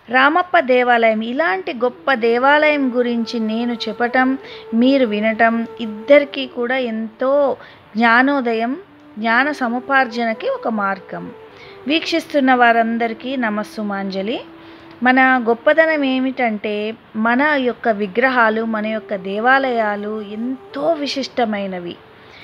రామప్ప దేవాలయం ఇలాంటి గొప్ప దేవాలయం గురించి నేను చెప్పటం, మీరు వినటం ఇద్దరికీ కూడా ఎంతో జ్ఞానోదయం, జ్ఞాన సముపార్జనకి ఒక మార్గం. వీక్షిస్తున్న వారందరికీ నమస్సుమాంజలి. మన గొప్పదనం ఏమిటంటే మన యొక్క విగ్రహాలు, మన యొక్క దేవాలయాలు ఎంతో విశిష్టమైనవి.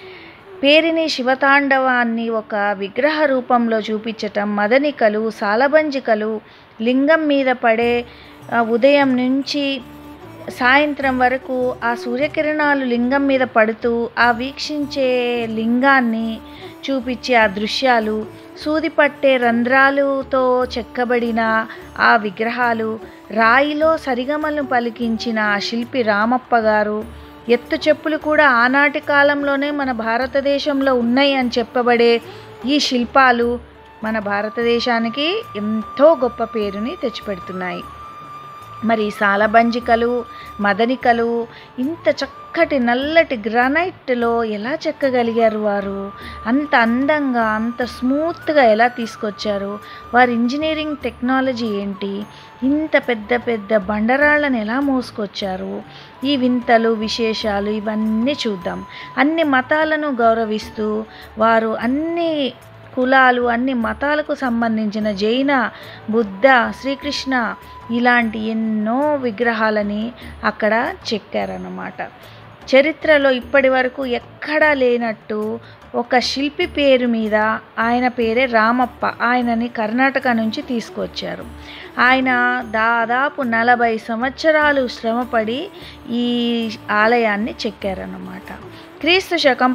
పేరిని శివతాండవాన్ని ఒక విగ్రహ రూపంలో చూపించటం, మదనికలు, సాలబంజికలు లింగం మీద పడే ఉదయం నుంచి సాయంత్రం వరకు ఆ సూర్యకిరణాలు లింగం మీద పడుతూ ఆ వీక్షించే లింగాన్ని చూపించే ఆ దృశ్యాలు, సూది పట్టే రంధ్రాలతో చెక్కబడిన ఆ విగ్రహాలు, రాయిలో సరిగమలను పలికించిన ఆ శిల్పి రామప్ప గారు, ఎత్తు చెప్పులు కూడా ఆనాటి కాలంలోనే మన భారతదేశంలో ఉన్నాయి అని చెప్పబడే ఈ శిల్పాలు మన భారతదేశానికి ఎంతో గొప్ప పేరుని తెచ్చిపెడుతున్నాయి. మరి సాలబంజికలు, మదనికలు ఇంత చక్కటి నల్లటి గ్రానైట్లో ఎలా చెక్కగలిగారు వారు? అంత అందంగా, అంత స్మూత్గా ఎలా తీసుకొచ్చారు? వారి ఇంజనీరింగ్ టెక్నాలజీ ఏంటి? ఇంత పెద్ద పెద్ద బండరాళ్ళని ఎలా మోసుకొచ్చారు? ఈ వింతలు, విశేషాలు ఇవన్నీ చూద్దాం. అన్ని మతాలను గౌరవిస్తూ వారు అన్ని కులాలు, అన్ని మతాలకు సంబంధించిన జైన, బుద్ధ, శ్రీకృష్ణ ఇలాంటి ఎన్నో విగ్రహాలని అక్కడ చెక్కారన్నమాట. చరిత్రలో ఇప్పటి వరకు ఎక్కడా లేనట్టు ఒక శిల్పి పేరు మీద, ఆయన పేరే రామప్ప, ఆయనని కర్ణాటక నుంచి తీసుకొచ్చారు. ఆయన దాదాపు 40 సంవత్సరాలు శ్రమపడి ఈ ఆలయాన్ని చెక్కారన్నమాట. క్రీస్తు శకం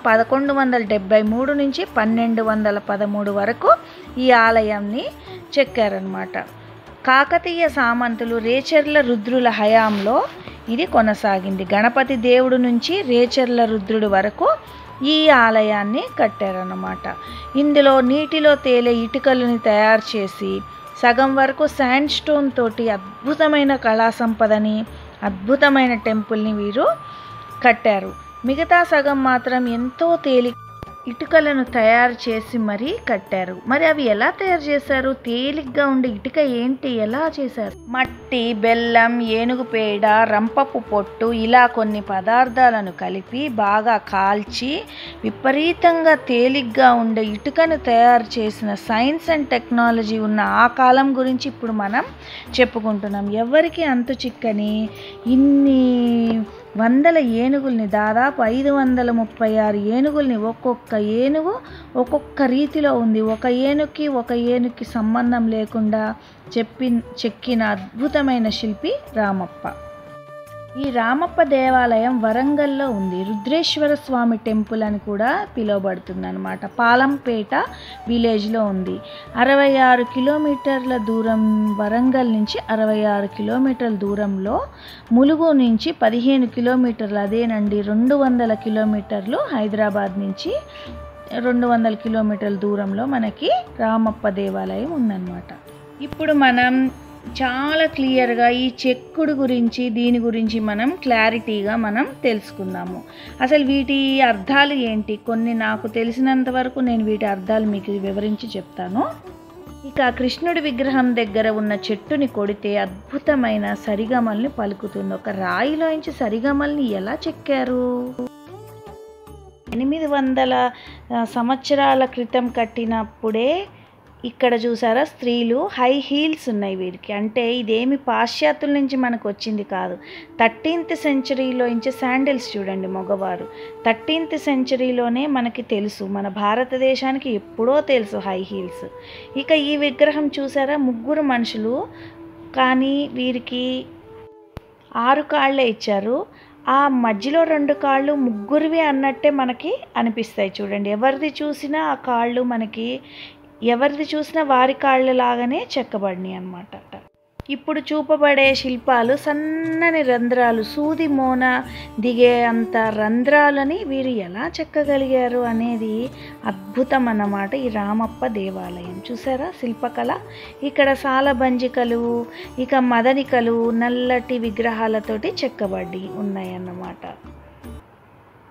1173 నుంచి 1213 వరకు ఈ ఆలయాన్ని చెక్కారన్నమాట. కాకతీయ సామంతులు రేచర్ల రుద్రుల హయాంలో ఇది కొనసాగింది. గణపతి దేవుడు నుంచి రేచర్ల రుద్రుడి వరకు ఈ ఆలయాన్ని కట్టారన్నమాట. ఇందులో నీటిలో తేలే ఇటుకలని తయారు చేసి సగం వరకు శాండ్ స్టోన్ తోటి అద్భుతమైన కళా సంపదని, అద్భుతమైన టెంపుల్ని వీరు కట్టారు. మిగతా సగం మాత్రం ఎంతో ఇటుకలను తయారు చేసి మరీ కట్టారు. మరి అవి ఎలా తయారు చేశారు? తేలిగ్గా ఉండే ఇటుక ఏంటి, ఎలా చేశారు? మట్టి, బెల్లం, ఏనుగు పేడ, రంపపు పొట్టు ఇలా కొన్ని పదార్థాలను కలిపి బాగా కాల్చి విపరీతంగా తేలిగ్గా ఉండే ఇటుకను తయారు చేసిన సైన్స్ అండ్ టెక్నాలజీ ఉన్న ఆ కాలం గురించి ఇప్పుడు మనం చెప్పుకుంటున్నాం. ఎవరికి అంతు చిక్కని ఇన్ని వందల ఏనుగుల్ని, దాదాపు 536 ఏనుగుల్ని, ఒక్కొక్క ఏనుగు ఒక్కొక్క రీతిలో ఉంది. ఒక ఏనుగుకి సంబంధం లేకుండా చెక్కిన అద్భుతమైన శిల్పి రామప్ప. ఈ రామప్ప దేవాలయం వరంగల్లో ఉంది. రుద్రేశ్వర స్వామి టెంపుల్ అని కూడా పిలువబడుతుంది అన్నమాట. పాలంపేట విలేజ్లో ఉంది. 66 కిలోమీటర్ల దూరం, వరంగల్ నుంచి 66 కిలోమీటర్ల దూరంలో, ములుగు నుంచి 15 కిలోమీటర్లు, అదేనండి 200 కిలోమీటర్లు, హైదరాబాద్ నుంచి 200 కిలోమీటర్ల దూరంలో మనకి రామప్ప దేవాలయం ఉందన్నమాట. ఇప్పుడు మనం చాలా క్లియర్గా ఈ చెక్కుడు గురించి, దీని గురించి మనం క్లారిటీగా మనం తెలుసుకుందాము. అసలు వీటి అర్థాలు ఏంటి? కొన్ని నాకు తెలిసినంత వరకు నేను వీటి అర్థాలు మీకు వివరించి చెప్తాను. ఇక కృష్ణుడి విగ్రహం దగ్గర ఉన్న చెట్టుని కొడితే అద్భుతమైన సరిగమల్ని పలుకుతుంది. ఒక రాయిలోంచి సరిగమల్ని ఎలా చెక్కారు? 800 సంవత్సరాల క్రితం కట్టినప్పుడే ఇక్కడ చూసారా, స్త్రీలు హై హీల్స్ ఉన్నాయి వీరికి. అంటే ఇదేమి పాశ్చాత్యుల నుంచి మనకు వచ్చింది కాదు. 13th సెంచరీలో నుంచి శాండిల్స్ చూడండి, మగవారు 13th సెంచరీలోనే మనకి తెలుసు, మన భారతదేశానికి ఎప్పుడో తెలుసు హై హీల్స్. ఇక ఈ విగ్రహం చూసారా, 3 మనుషులు, కానీ వీరికి 6 కాళ్ళే ఇచ్చారు. ఆ మధ్యలో 2 కాళ్ళు ముగ్గురివి అన్నట్టే మనకి అనిపిస్తాయి చూడండి. ఎవరిది చూసినా ఆ కాళ్ళు మనకి, ఎవరిది చూసినా వారి కాళ్ళలాగానే చెక్కబడినాయి అన్నమాట. ఇప్పుడు చూపబడే శిల్పాలు సన్నని రంధ్రాలు, సూది మోన దిగే అంత రంధ్రాలని వీరు ఎలా చెక్కగలిగారు అనేది అద్భుతం అన్నమాట. ఈ రామప్ప దేవాలయం చూసారా శిల్పకళ. ఇక్కడ సాలబంజికలు, ఇక మదనికలు నల్లటి విగ్రహాలతోటి చెక్కబడి ఉన్నాయన్నమాట.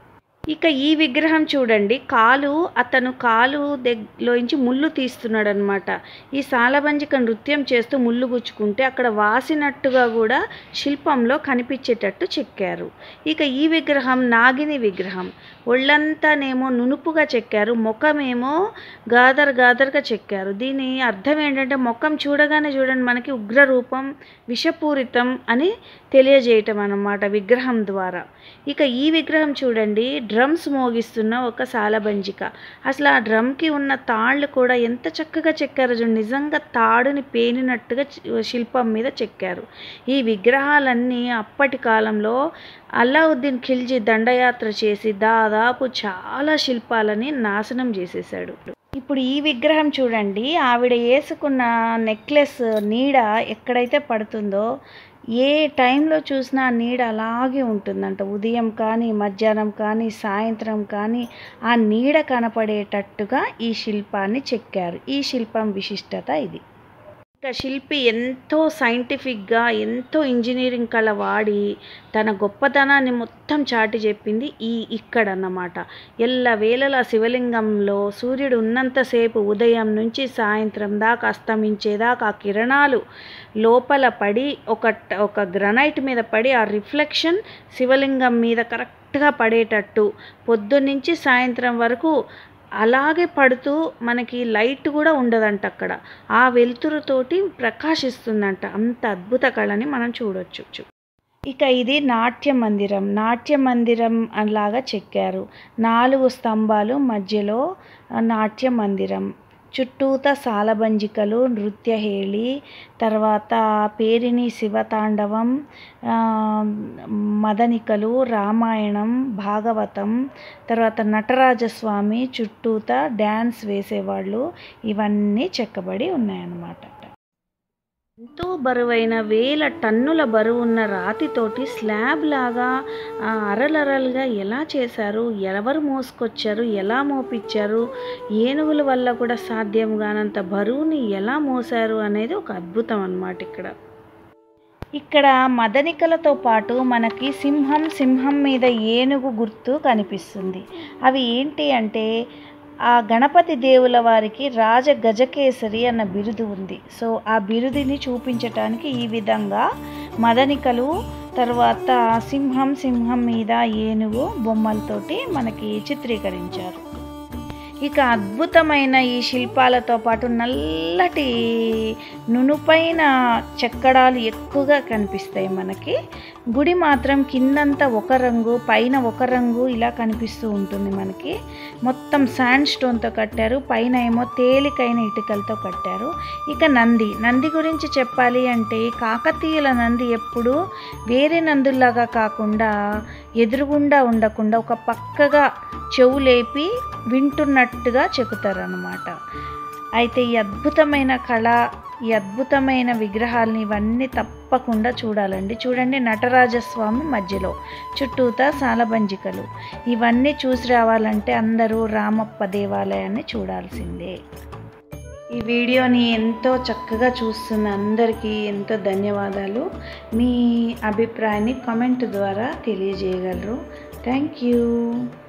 ఇక ఈ విగ్రహం చూడండి, అతను లోంచి ముళ్ళు తీస్తున్నాడనమాట. ఈ సాలబంజిక నృత్యం చేస్తూ ముళ్ళు గుచ్చుకుంటే అక్కడ వాసినట్టుగా కూడా శిల్పంలో కనిపించేటట్టు చెక్కారు. ఇక ఈ విగ్రహం నాగిని విగ్రహం. ఒళ్ళంతానేమో నునుపుగా చెక్కారు, ముఖమేమో గాదరగా చెక్కారు. దీని అర్థం ఏంటంటే ముఖం చూడగానే చూడండి మనకి ఉగ్రరూపం, విషపూరితం అని తెలియజేయటం అన్నమాట విగ్రహం ద్వారా. ఇక ఈ విగ్రహం చూడండి, డ్రమ్స్ మోగిస్తున్న ఒక సాలబంజిక. అసలు ఆ డ్రమ్కి ఉన్న తాళ్ళు కూడా ఎంత చక్కగా చెక్కారు చూడండి, నిజంగా తాడుని పేనినట్టుగా శిల్పం మీద చెక్కారు. ఈ విగ్రహాలన్నీ అప్పటి కాలంలో అల్లావుద్దీన్ ఖిల్జీ దండయాత్ర చేసి దాదాపు చాలా శిల్పాలని నాశనం చేసేసాడు. ఇప్పుడు ఈ విగ్రహం చూడండి, ఆవిడ వేసుకున్న నెక్లెస్ నీడ ఎక్కడైతే పడుతుందో ఏ టైంలో చూసినా నీడ అలాగే ఉంటుందంట. ఉదయం కానీ, మధ్యాహ్నం కానీ, సాయంత్రం కానీ ఆ నీడ కనపడేటట్టుగా ఈ శిల్పాన్ని చెక్కారు. ఈ శిల్పం విశిష్టత ఇది. ఇక శిల్పి ఎంతో సైంటిఫిక్గా, ఎంతో ఇంజనీరింగ్ కళ వాడి తన గొప్పతనాన్ని మొత్తం చాటి చెప్పింది ఇక్కడ అన్నమాట. ఎల్లవేళలా శివలింగంలో సూర్యుడు ఉన్నంతసేపు ఉదయం నుంచి సాయంత్రం దాకా అస్తమించేదాకా ఆ కిరణాలు లోపల పడి ఒక గ్రనైట్ మీద పడి ఆ రిఫ్లెక్షన్ శివలింగం మీద కరెక్ట్గా పడేటట్టు పొద్దున్నుంచి సాయంత్రం వరకు అలాగే పడుతూ మనకి లైట్ కూడా ఉండదంట అక్కడ. ఆ వెలుతురుతోటి ప్రకాశిస్తుందంట. అంత అద్భుత కళని మనం చూడొచ్చు. ఇక ఇది నాట్య మందిరం అలాగా చెక్కారు. 4 స్తంభాలు మధ్యలో నాట్య మందిరం, చుట్టూత సాలబంజికలు, నృత్యహేళి, తర్వాత పేరిణి శివతాండవం, మదనికలు, రామాయణం, భాగవతం, తర్వాత నటరాజస్వామి చుట్టూత డ్యాన్స్ వేసేవాళ్ళు, ఇవన్నీ చెక్కబడి ఉన్నాయన్నమాట. ఎంతో బరువైన 1000 టన్నుల బరువున్న రాతితోటి స్లాబ్ లాగా అరలరలుగా ఎలా చేశారు, ఎవరు మోసుకొచ్చారు, ఎలా మోపించారు, ఏనుగుల వల్ల కూడా సాధ్యం కానంత బరువుని ఎలా మోసారు అనేది ఒక అద్భుతం అన్నమాట. ఇక్కడ మదనికలతో పాటు మనకి సింహం మీద ఏనుగు గుర్తు కనిపిస్తుంది. అవి ఏంటి అంటే ఆ గణపతి దేవుల వారికి రాజ గజకేసరి అన్న బిరుదు ఉంది. సో ఆ బిరుదుని చూపించటానికి ఈ విధంగా మదనికలు, తర్వాత సింహం మీద ఏనుగు బొమ్మలతోటి మనకి చిత్రీకరించారు. ఇక అద్భుతమైన ఈ శిల్పాలతో పాటు నల్లటి నునుపైన చెక్కడాలు ఎక్కువగా కనిపిస్తాయి మనకి. గుడి మాత్రం కిందంతా ఒక రంగు, పైన ఒక రంగు ఇలా కనిపిస్తూ ఉంటుంది మనకి. మొత్తం శాండ్ స్టోన్తో కట్టారు, పైన ఏమో తేలికైన ఇటుకలతో కట్టారు. ఇక నంది గురించి చెప్పాలి అంటే కాకతీయుల నంది ఎప్పుడు వేరే నందుల్లాగా కాకుండా ఎదురుగుండా ఉండకుండా ఒక పక్కగా చెవులేపి వింటున్నట్టుగా చెక్కుతారన్నమాట. అయితే ఈ అద్భుతమైన కళ, ఈ అద్భుతమైన విగ్రహాలని ఇవన్నీ తప్పకుండా చూడాలండి. చూడండి, నటరాజస్వామి మధ్యలో, చుట్టూతా సాలబంజికలు, ఇవన్నీ చూసి రావాలంటే అందరూ రామప్ప దేవాలయాన్ని చూడాల్సిందే. ఈ వీడియోని ఎంతో చక్కగా చూస్తున్న అందరికీ ఎంతో ధన్యవాదాలు. మీ అభిప్రాయాన్ని కామెంట్ ద్వారా తెలియజేయగలరు. Thank you.